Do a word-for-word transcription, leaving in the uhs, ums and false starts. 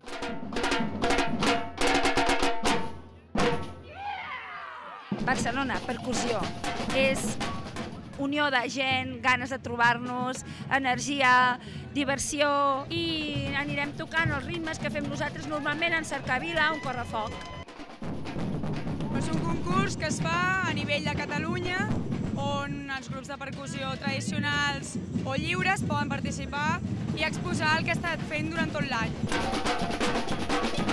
Barcelona, percussió. És unió de gent, ganes de trobar-nos, energia, diversió, i anirem tocant els ritmes que fem nosaltres normalment en cercavila, un correfoc. És un concurs que es fa a nivell de Catalunya, on els grups de percussió tradicionals o lliures poden participar i exposar el que ha estat fent durant tot l'any.